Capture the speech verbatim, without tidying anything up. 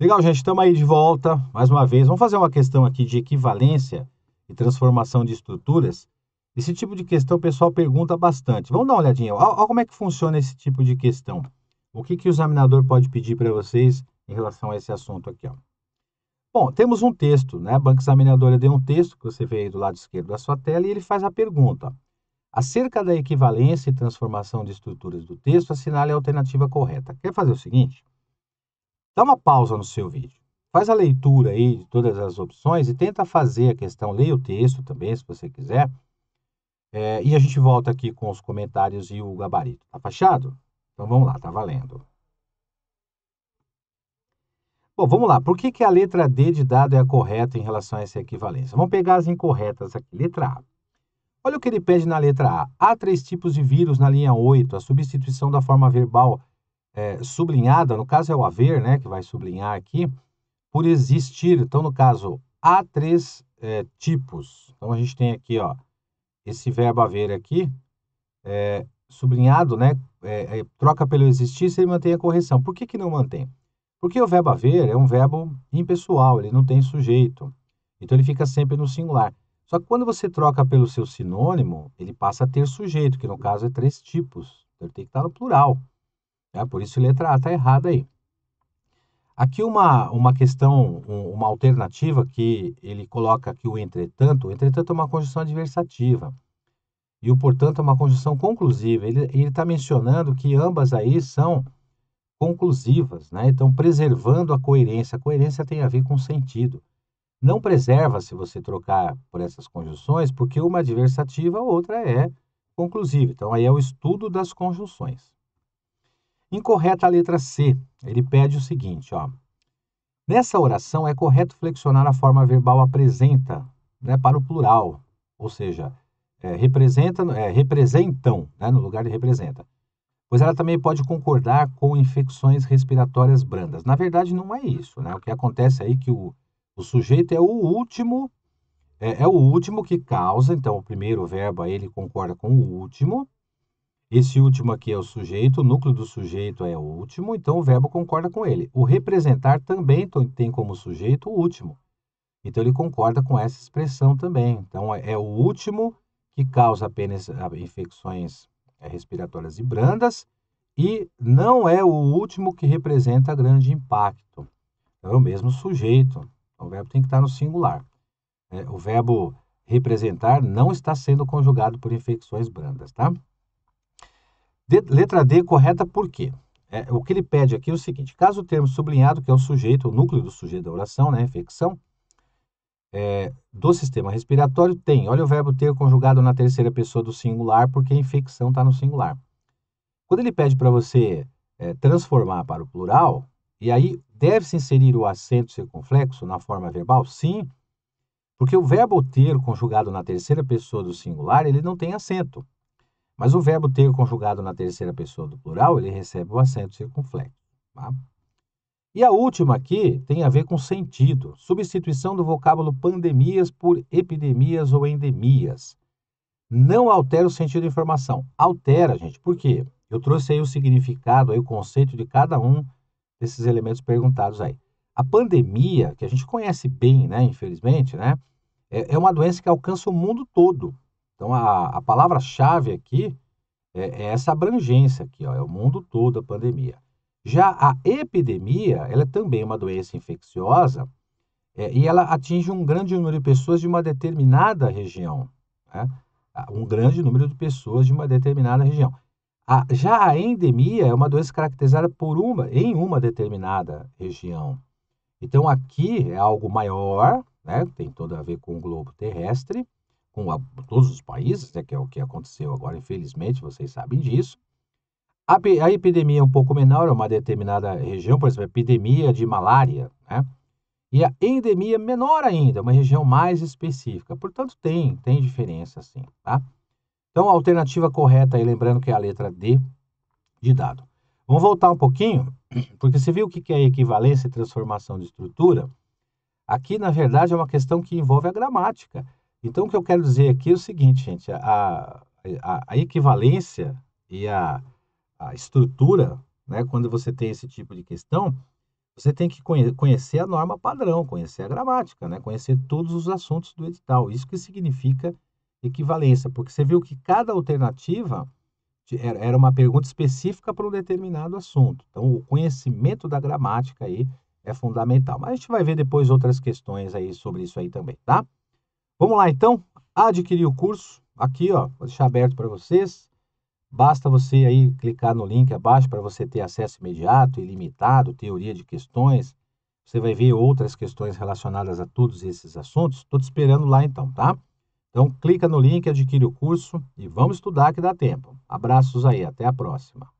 Legal, gente, estamos aí de volta, mais uma vez. Vamos fazer uma questão aqui de equivalência e transformação de estruturas. Esse tipo de questão o pessoal pergunta bastante. Vamos dar uma olhadinha. Olha, olha como é que funciona esse tipo de questão. O que, que o examinador pode pedir para vocês em relação a esse assunto aqui, ó. Bom, temos um texto, né? A banca examinadora deu um texto que você vê aí do lado esquerdo da sua tela e ele faz a pergunta. Acerca da equivalência e transformação de estruturas do texto, assinale a alternativa correta. Quer fazer o seguinte? Dá uma pausa no seu vídeo. Faz a leitura aí de todas as opções e tenta fazer a questão. Leia o texto também, se você quiser. É, e a gente volta aqui com os comentários e o gabarito. Tá fechado? Então vamos lá, tá valendo. Bom, vamos lá. Por que, que a letra D de dado é a correta em relação a essa equivalência? Vamos pegar as incorretas aqui. Letra A. Olha o que ele pede na letra A. Há três tipos de vírus na linha oito. A substituição da forma verbal é, sublinhada, no caso é o haver, né, que vai sublinhar aqui, por existir. Então, no caso, há três é, tipos. Então, a gente tem aqui, ó, esse verbo haver aqui, é, sublinhado, né, é, é, troca pelo existir, se ele mantém a correção. Por que que não mantém? Porque o verbo haver é um verbo impessoal, ele não tem sujeito. Então, ele fica sempre no singular. Só que quando você troca pelo seu sinônimo, ele passa a ter sujeito, que no caso é três tipos. Então, ele tem que estar no plural. Né? Por isso, a letra A está errada aí. Aqui uma, uma questão, um, uma alternativa que ele coloca aqui o entretanto. O entretanto é uma conjunção adversativa. E o portanto é uma conjunção conclusiva. Ele está mencionando que ambas aí são conclusivas, né? Então, preservando a coerência. A coerência tem a ver com sentido. Não preserva se você trocar por essas conjunções, porque uma adversativa, a outra é conclusiva. Então, aí é o estudo das conjunções. Incorreta a letra C. Ele pede o seguinte, ó. Nessa oração é correto flexionar a forma verbal apresenta, né, para o plural, ou seja, é, representa, é, representam, né, no lugar de representa. Pois ela também pode concordar com infecções respiratórias brandas. Na verdade, não é isso, né? O que acontece aí é que o, o sujeito é o último, é, é o último que causa, então o primeiro verbo aí ele concorda com o último. Esse último aqui é o sujeito, o núcleo do sujeito é o último, então o verbo concorda com ele. O representar também tem como sujeito o último. Então ele concorda com essa expressão também. Então é, é o último que causa apenas infecções respiratórias e brandas e não é o último que representa grande impacto. É o mesmo sujeito. Então, o verbo tem que estar no singular. É, o verbo representar não está sendo conjugado por infecções brandas, tá? D, letra D, correta por quê? É, o que ele pede aqui é o seguinte, caso o termo sublinhado, que é o sujeito, o núcleo do sujeito da oração, né, infecção, é, do sistema respiratório, tem, olha o verbo ter conjugado na terceira pessoa do singular, porque a infecção está no singular. Quando ele pede para você é, transformar para o plural, e aí deve-se inserir o acento circunflexo na forma verbal? Sim, porque o verbo ter conjugado na terceira pessoa do singular, ele não tem acento. Mas o verbo ter conjugado na terceira pessoa do plural, ele recebe o acento circunflexo. Tá? E a última aqui tem a ver com sentido. Substituição do vocábulo pandemias por epidemias ou endemias. Não altera o sentido da informação. Altera, gente. Por quê? Eu trouxe aí o significado, aí o conceito de cada um desses elementos perguntados aí. A pandemia, que a gente conhece bem, né, infelizmente, né, é, é uma doença que alcança o mundo todo. Então, a, a palavra-chave aqui é, é essa abrangência aqui, ó, é o mundo todo, a pandemia. Já a epidemia, ela é também uma doença infecciosa é, e ela atinge um grande número de pessoas de uma determinada região, né? Um grande número de pessoas de uma determinada região. A, já a endemia é uma doença caracterizada por uma, em uma determinada região. Então, aqui é algo maior, né? Tem tudo a ver com o globo terrestre, com a, todos os países, né? Que é o que aconteceu agora, infelizmente, vocês sabem disso. A, a epidemia é um pouco menor, é uma determinada região, por exemplo, a epidemia de malária, né? E a endemia menor ainda, uma região mais específica. Portanto, tem, tem diferença, sim, tá? Então, a alternativa correta aí, lembrando que é a letra D de dado. Vamos voltar um pouquinho, porque você viu o que é equivalência e transformação de estrutura? Aqui, na verdade, é uma questão que envolve a gramática. Então, o que eu quero dizer aqui é o seguinte, gente, a, a, a equivalência e a, a estrutura, né, quando você tem esse tipo de questão, Você tem que conhe- conhecer a norma padrão, conhecer a gramática, né? Conhecer todos os assuntos do edital. Isso que significa equivalência, porque você viu que cada alternativa de- era era uma pergunta específica para um determinado assunto. Então, o conhecimento da gramática aí é fundamental. Mas a gente vai ver depois outras questões aí sobre isso aí também, tá? Vamos lá, então. Adquirir o curso. Aqui, ó, vou deixar aberto para vocês. Basta você aí clicar no link abaixo para você ter acesso imediato, ilimitado, teoria de questões. Você vai ver outras questões relacionadas a todos esses assuntos. Estou te esperando lá então, tá? Então clica no link, adquire o curso e vamos estudar que dá tempo. Abraços aí, até a próxima.